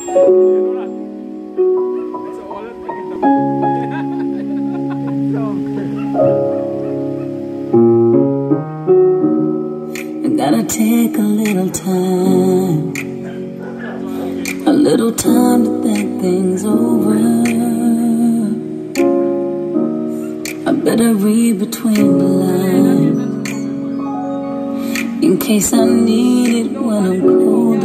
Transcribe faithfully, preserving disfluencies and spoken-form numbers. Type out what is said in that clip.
Gotta take a little time, a little time to think things over. I better read between the lines, in case I need it when I'm cold.